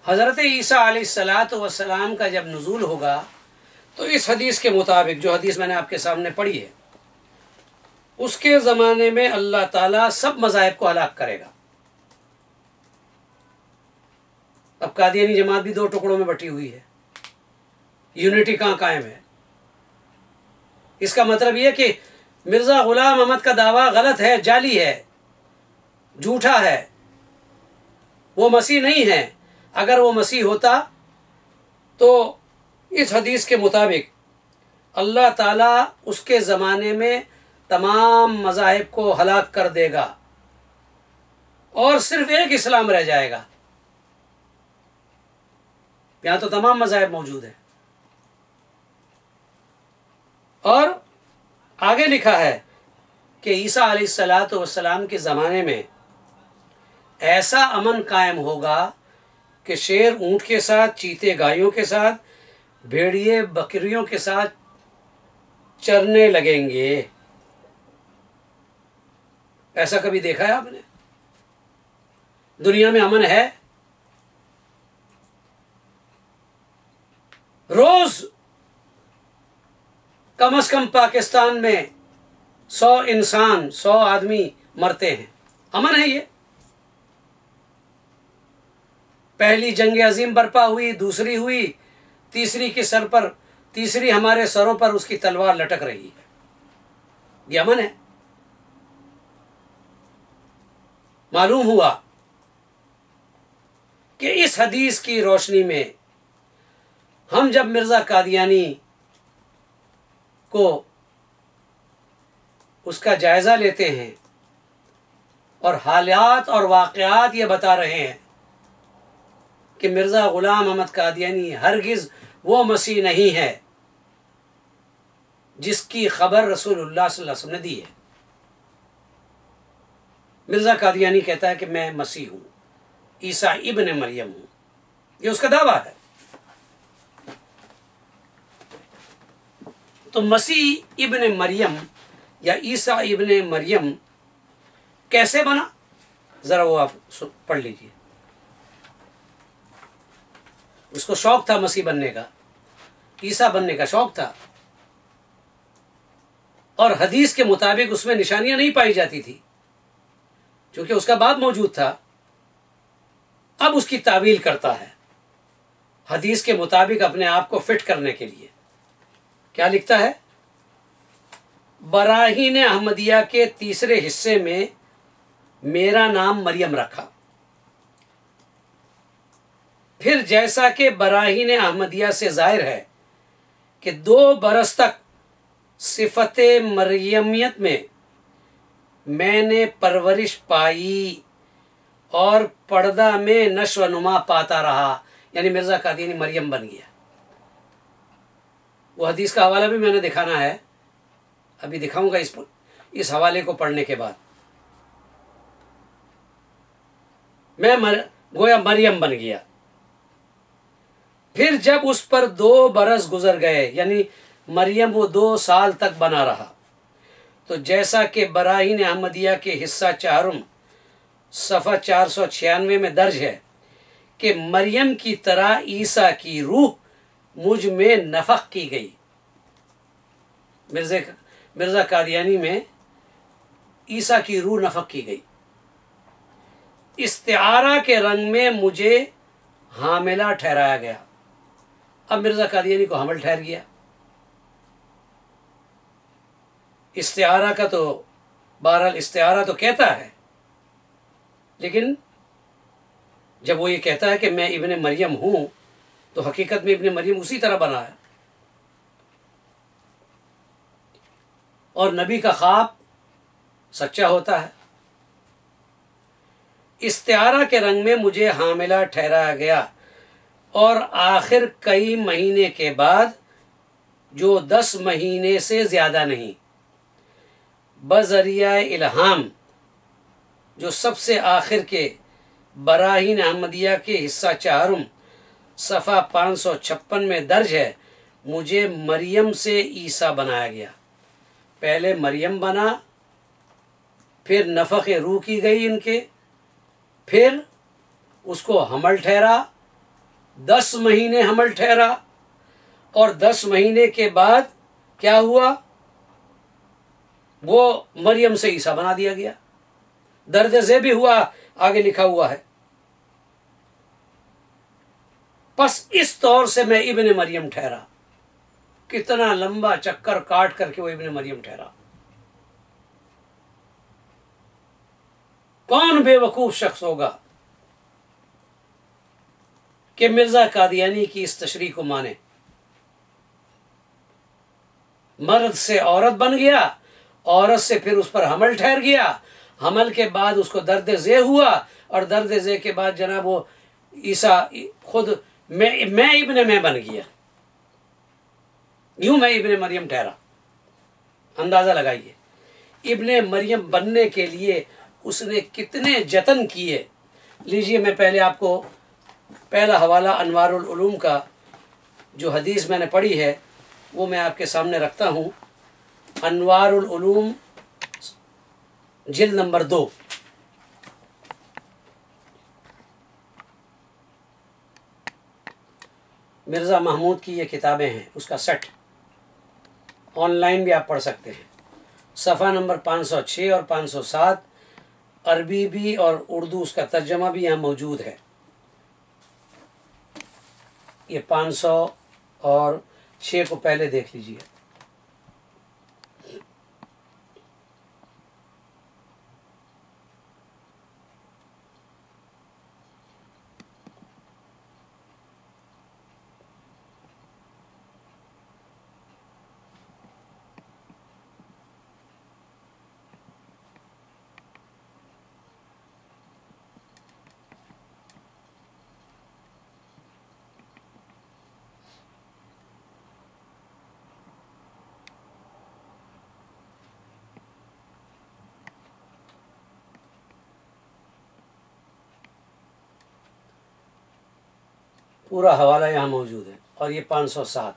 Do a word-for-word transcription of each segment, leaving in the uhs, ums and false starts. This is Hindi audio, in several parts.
हज़रत ईसा अलैहिस्सलातु वस्सलाम का जब नुज़ूल होगा तो इस हदीस के मुताबिक, जो हदीस मैंने आपके सामने पढ़ी है, उसके ज़माने में अल्लाह ताला सब मज़ाहिब को हलाक करेगा। अब कादियानी जमात भी दो टुकड़ों में बटी हुई है, यूनिटी कहाँ कायम है? इसका मतलब यह कि मिर्ज़ा ग़ुलाम अहमद का दावा गलत है, जाली है, झूठा है, वो मसीह नहीं है। अगर वो मसीह होता तो इस हदीस के मुताबिक अल्लाह ताला उसके ज़माने में तमाम मज़ाहिब को हलाक कर देगा और सिर्फ एक इस्लाम रह जाएगा। यहाँ तो तमाम मज़ाहिब मौजूद हैं। और आगे लिखा है कि ईसा अलैहिस्सलातु वस्सलाम के ज़माने में ऐसा अमन कायम होगा कि शेर ऊँट के साथ, चीते गायों के साथ, भेड़िए बकरियों के साथ चरने लगेंगे। ऐसा कभी देखा है आपने? दुनिया में अमन है? रोज कम से कम पाकिस्तान में सौ इंसान, सौ आदमी मरते हैं। अमन है ये? पहली जंग अजीम बर्पा हुई, दूसरी हुई, तीसरी के सर पर, तीसरी हमारे सरों पर उसकी तलवार लटक रही है। ये अमन है? मालूम हुआ कि इस हदीस की रोशनी में हम जब मिर्ज़ा कादियानी को उसका जायज़ा लेते हैं और हालात और वाक़यात ये बता रहे हैं कि मिर्ज़ा ग़ुलाम अहमद कादियानी हरगिज़ वो मसीह नहीं है जिसकी खबर रसूलुल्लाह सल्लल्लाहु अलैहि वसल्लम ने दी है। मिर्ज़ा कादियानी कहता है कि मैं मसीह हूँ, ईसा इब्न मरियम हूँ, ये उसका दावा है। तो मसीह इब्न मरियम या ईसा इब्न मरियम कैसे बना, ज़रा वो आप पढ़ लीजिए। उसको शौक था मसीह बनने का, ईसा बनने का शौक था, और हदीस के मुताबिक उसमें निशानियां नहीं पाई जाती थी क्योंकि उसका बाप मौजूद था। अब उसकी तावील करता है हदीस के मुताबिक अपने आप को फिट करने के लिए। क्या लिखता है? बराहीन अहमदिया के तीसरे हिस्से में मेरा नाम मरियम रखा। फिर जैसा कि बराहीन अहमदिया से जाहिर है कि दो बरस तक सिफत मरियमियत में मैंने परवरिश पाई और पर्दा में नश्व नुमा पाता रहा, यानी मिर्ज़ा कादियानी मरियम बन गया। वो हदीस का हवाला भी मैंने दिखाना है, अभी दिखाऊंगा इस इस हवाले को पढ़ने के बाद। मैं मर, गोया मरियम बन गया। फिर जब उस पर दो बरस गुजर गए, यानी मरियम वो दो साल तक बना रहा, तो जैसा कि बराहीन अहमदिया के हिस्सा चारुम सफ़ा चार सौ छियानवे में दर्ज है कि मरियम की तरह ईसा की रूह मुझ में नफख की गई। मिर्ज़ा मिर्ज़ा कादियानी में ईसा की रूह नफख की गई। इस्तिआरा के रंग में मुझे हामिला ठहराया गया। अब मिर्ज़ा कादियानी को हमल ठहर गया। इस्तिआरा का तो बहरहाल इस्तिआरा तो कहता है, लेकिन जब वो ये कहता है कि मैं इब्ने मरियम हूं, तो हकीकत में इब्ने मरियम उसी तरह बना है। और नबी का ख्वाब सच्चा होता है। इस्तिआरा के रंग में मुझे हामिला ठहराया गया और आखिर कई महीने के बाद, जो दस महीने से ज़्यादा नहीं, बज़रिया इल्हाम, जो सबसे आखिर के बराहीन अहमदिया के हिस्सा चारुम सफ़ा पाँच सौ छप्पन में दर्ज है, मुझे मरियम से ईसा बनाया गया। पहले मरियम बना, फिर नफ़ख़ रूह की गई इनके, फिर उसको हमल ठहरा दस महीने हमल ठहरा और दस महीने के बाद क्या हुआ, वो मरियम से ईसा बना दिया गया। दर्द से भी हुआ, आगे लिखा हुआ है। बस इस तौर से मैं इब्ने मरियम ठहरा। कितना लंबा चक्कर काट करके वो इब्ने मरियम ठहरा। कौन बेवकूफ शख्स होगा कि मिर्जा कादियानी की इस तशरीह को माने। मर्द से औरत बन गया, औरत से फिर उस पर हमल ठहर गया, हमल के बाद उसको दर्द जे हुआ और दर्द जे के बाद जनाब वो ईसा खुद मैं मैं इब्ने मैं बन गया। यूं मैं इब्ने मरियम ठहरा। अंदाजा लगाइए इब्ने मरियम बनने के लिए उसने कितने जतन किए। लीजिए मैं पहले आपको पहला हवाला अनवारुल उलूम का जो हदीस मैंने पढ़ी है वो मैं आपके सामने रखता हूँ। अनवारुल उलूम जिल्द नंबर दो, मिर्ज़ा महमूद की ये किताबें हैं, उसका सेट ऑनलाइन भी आप पढ़ सकते हैं। सफ़ा नंबर पाँच सौ छः और पाँच सौ सात, अरबी भी और उर्दू उसका तर्जमा भी यहाँ मौजूद है। ये पाँच सौ और छः को पहले देख लीजिए। पूरा हवाला यहाँ मौजूद है। और ये पाँच सौ सात,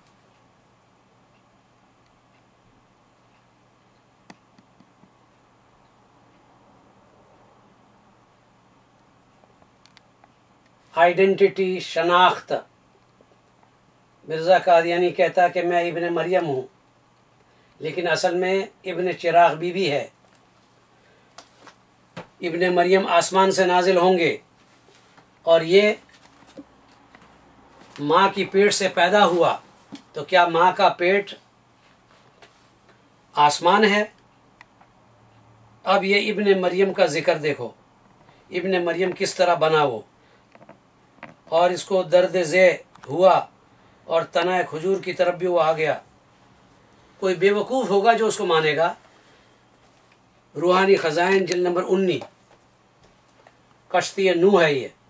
आइडेंटिटी शनाख्त। मिर्ज़ा कादियानी कहता कि मैं इब्ने मरियम हूँ, लेकिन असल में इब्ने चिराग बीबी है। इब्ने मरियम आसमान से नाजिल होंगे और ये माँ की पेट से पैदा हुआ, तो क्या माँ का पेट आसमान है? अब ये इब्ने मरियम का जिक्र देखो, इब्ने मरियम किस तरह बना वो, और इसको दर्द जे हुआ और तनाए खजूर की तरफ भी वो आ गया। कोई बेवकूफ़ होगा जो उसको मानेगा। रूहानी ख़ज़ाइन जिल्द नंबर उन्नीस, कश्ती नूह है ये।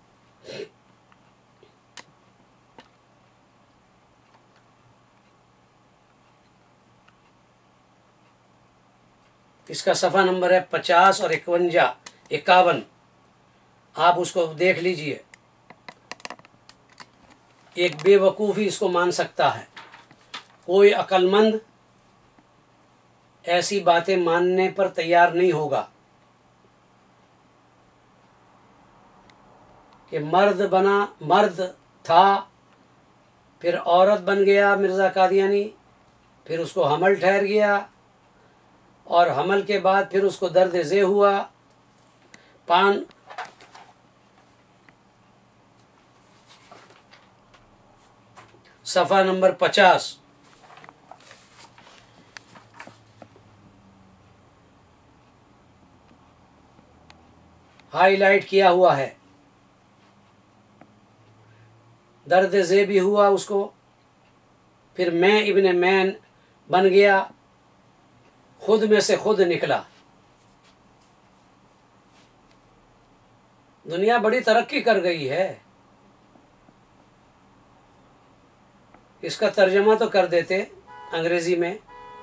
इसका सफ़ा नंबर है पचास और इकवंजा इक्यावन, आप उसको देख लीजिए। एक बेवकूफ़ ही इसको मान सकता है। कोई अक्लमंद ऐसी बातें मानने पर तैयार नहीं होगा कि मर्द बना, मर्द था, फिर औरत बन गया मिर्ज़ा कादियानी, फिर उसको हमल ठहर गया और हमल के बाद फिर उसको दर्द जे हुआ। पान सफ़ा नंबर पचास, हाईलाइट किया हुआ है। दर्द जे भी हुआ उसको, फिर मैं इब्ने मैन बन गया, खुद में से खुद निकला। दुनिया बड़ी तरक्की कर गई है। इसका तर्जमा तो कर देते अंग्रेजी में,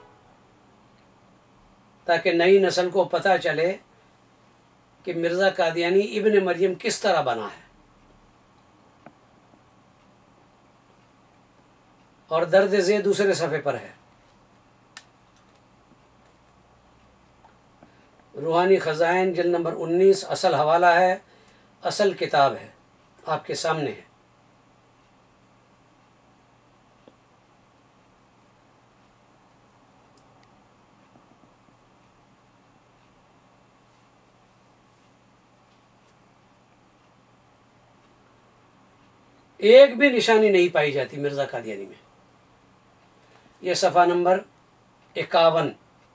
ताकि नई नस्ल को पता चले कि मिर्ज़ा कादियानी इब्ने मरियम किस तरह बना है। और दर्द जे दूसरे सफ़े पर है। रूहानी ख़ज़ाइन जिल्द नंबर उन्नीस, असल हवाला है, असल किताब है, आपके सामने है। एक भी निशानी नहीं पाई जाती मिर्ज़ा कादियानी में। यह सफ़ा नंबर इक्यावन।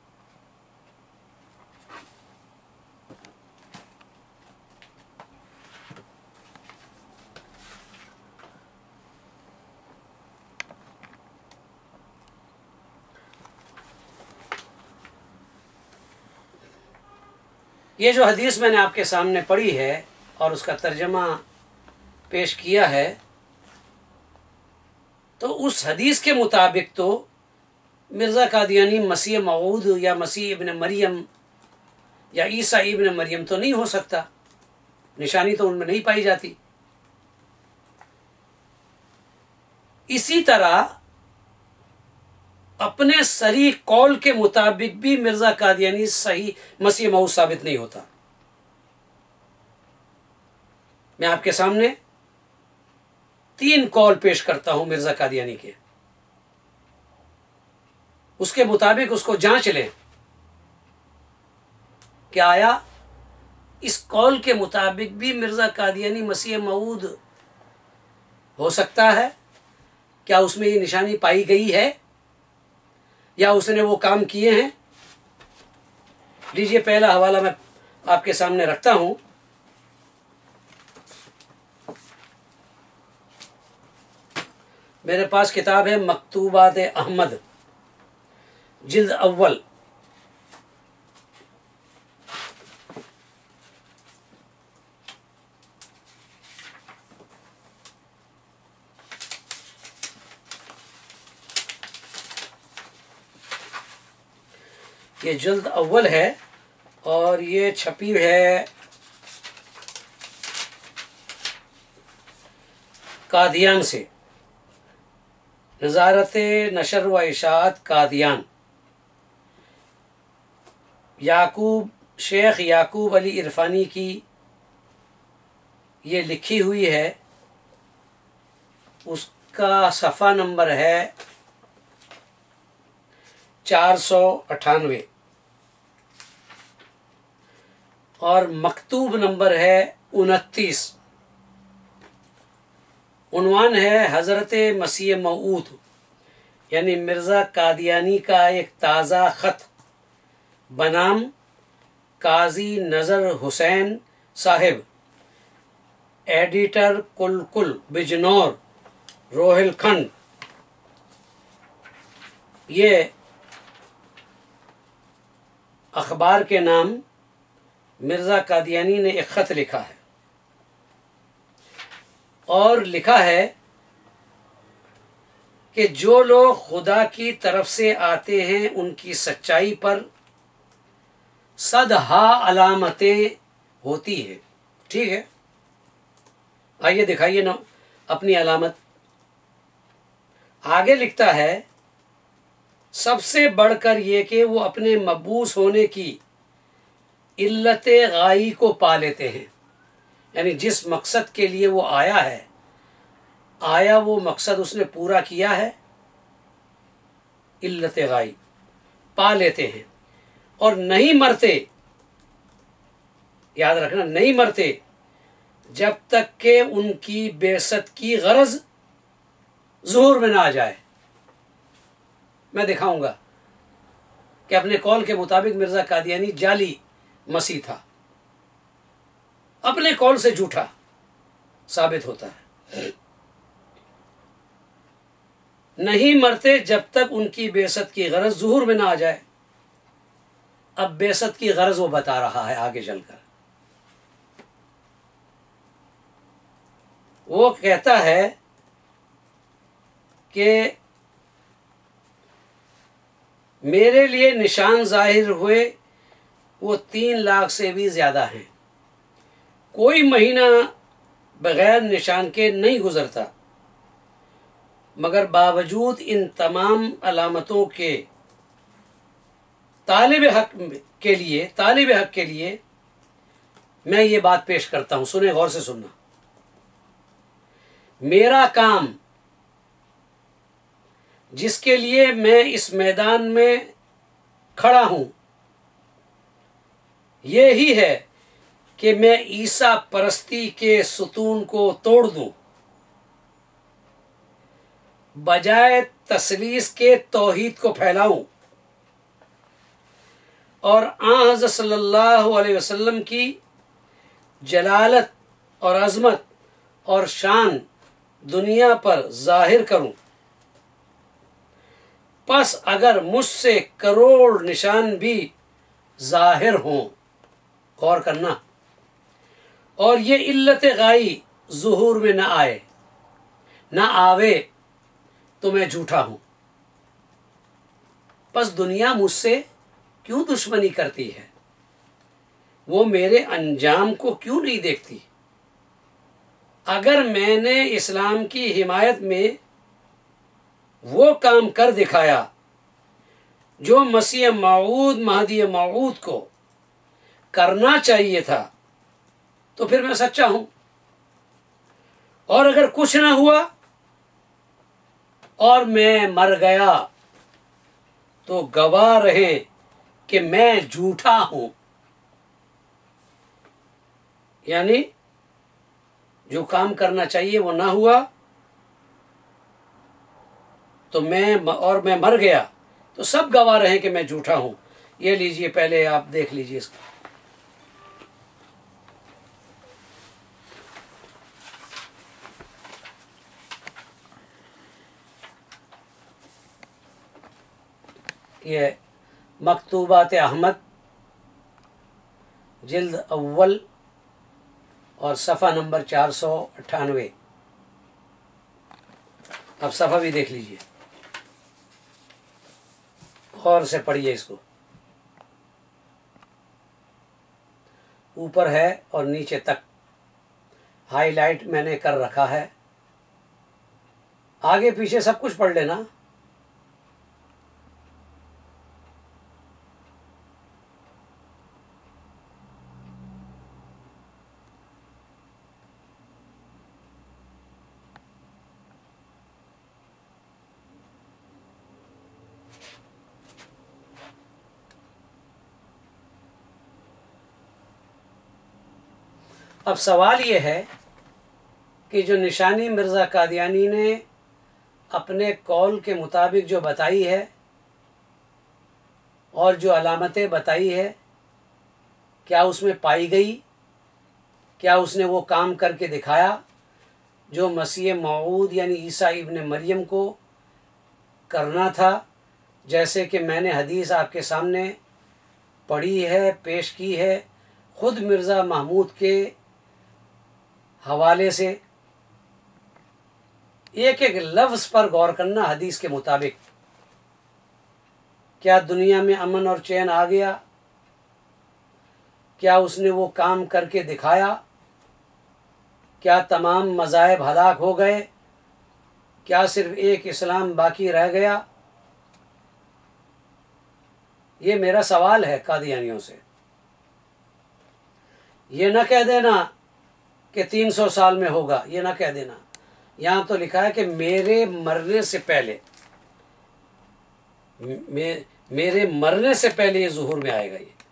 ये जो हदीस मैंने आपके सामने पढ़ी है और उसका तर्जमा पेश किया है, तो उस हदीस के मुताबिक तो मिर्ज़ा कादियानी मसीह मऊद या मसीह इब्न मरियम या ईसा इब्न मरियम तो नहीं हो सकता, निशानी तो उनमें नहीं पाई जाती। इसी तरह अपने सही कौल के मुताबिक भी मिर्ज़ा कादियानी सही मसीह मऊद साबित नहीं होता। मैं आपके सामने तीन कौल पेश करता हूं मिर्ज़ा कादियानी के, उसके मुताबिक उसको जांच लें कि आया इस कौल के मुताबिक भी मिर्ज़ा कादियानी मसीह मऊद हो सकता है, क्या उसमें ये निशानी पाई गई है या उसने वो काम किए हैं। लीजिए पहला हवाला मैं आपके सामने रखता हूं। मेरे पास किताब है मकतूबात अहमद, जिल्द अव्वल, ये जिल्द अव्वल है और ये छपी है कादियान से, नज़ारत नशर व इशाअत कादियान, याकूब शेख याकूब अली इरफानी की ये लिखी हुई है। उसका सफ़ा नंबर है चार सौ अट्ठानवे और मकतूब नंबर है उनतीस। उन्वान है हज़रत मसीह मऊद, यानी मिर्ज़ा कादियानी का एक ताज़ा ख़त बनाम काजी नज़र हुसैन साहिब, एडिटर कुलकुल बिजनौर रोहिलखंड। ये अखबार के नाम मिर्ज़ा कादियानी ने एक ख़त लिखा है और लिखा है कि जो लोग खुदा की तरफ से आते हैं उनकी सच्चाई पर सदहा अलामतें होती है। ठीक है, आइए दिखाइए ना अपनी अलामत। आगे लिखता है सबसे बढ़कर ये कि वो अपने मबूस होने की इल्लत गाई को पा लेते हैं, यानी जिस मकसद के लिए वो आया है, आया वो मकसद उसने पूरा किया है, इल्लत गाई पा लेते हैं और नहीं मरते। याद रखना, नहीं मरते जब तक के उनकी बेसत की गरज ज़ुहूर में ना आ जाए। मैं दिखाऊंगा कि अपने कौल के मुताबिक मिर्ज़ा कादियानी जाली मसीह था, अपने कौल से झूठा साबित होता है। नहीं मरते जब तक उनकी बेसत की गरज ज़ुहूर में ना आ जाए। अब बेसत की गरज वो बता रहा है आगे चलकर। वो कहता है कि मेरे लिए निशान जाहिर हुए वो तीन लाख से भी ज़्यादा हैं। कोई महीना बग़ैर निशान के नहीं गुज़रता, मगर बावजूद इन तमाम अलामतों के तालिब हक के लिए तालिब हक के लिए मैं ये बात पेश करता हूँ। सुने, गौर से सुनना। मेरा काम, जिसके लिए मैं इस मैदान में खड़ा हूँ, ये ही है कि मैं ईसा परस्ती के सुतून को तोड़ दूँ। बजाय तसलीस के तौहीद को फैलाऊं और आ हज़रत सल्लल्लाहु अलैहि वसल्लम की जलालत और अज़मत और शान दुनिया पर जाहिर करूं। बस अगर मुझसे करोड़ निशान भी जाहिर हों, गौर करना, और ये इल्लत गाई ज़ुहूर में न आए न आवे, तो मैं झूठा हूं। बस दुनिया मुझसे क्यों दुश्मनी करती है? वो मेरे अंजाम को क्यों नहीं देखती? अगर मैंने इस्लाम की हिमायत में वो काम कर दिखाया जो मसीह मऊद महदी मऊद को करना चाहिए था, तो फिर मैं सच्चा हूं। और अगर कुछ ना हुआ और मैं मर गया, तो गवाह रहे कि मैं झूठा हूं। यानी जो काम करना चाहिए वो ना हुआ तो मैं और मैं मर गया, तो सब गवाह रहे कि मैं झूठा हूं। ये लीजिए, पहले आप देख लीजिए इसको। ये मकतूबात अहमद जिल्द अव्वल और सफ़ा नंबर चार सौ अट्ठानवे। अब सफ़ा भी देख लीजिए, गौर से पढ़िए इसको। ऊपर है और नीचे तक हाईलाइट मैंने कर रखा है। आगे पीछे सब कुछ पढ़ लेना। अब सवाल ये है कि जो निशानी मिर्ज़ा कादियानी ने अपने कौल के मुताबिक जो बताई है और जो अलामतें बताई है, क्या उसमें पाई गई? क्या उसने वो काम करके दिखाया जो मसीह मऊद यानी ईसा इब्न मरियम को करना था? जैसे कि मैंने हदीस आपके सामने पढ़ी है, पेश की है, खुद मिर्ज़ा महमूद के हवाले से। एक एक लफ्ज़ पर गौर करना। हदीस के मुताबिक क्या दुनिया में अमन और चैन आ गया? क्या उसने वो काम करके दिखाया? क्या तमाम मज़ाहिब हलाक हो गए? क्या सिर्फ एक इस्लाम बाकी रह गया? ये मेरा सवाल है कादियानियों से। ये न कह देना कि तीन सौ साल में होगा, ये ना कह देना। यहाँ तो लिखा है कि मेरे मरने से पहले, मे, मेरे मरने से पहले ये ज़ुहूर में आएगा। ये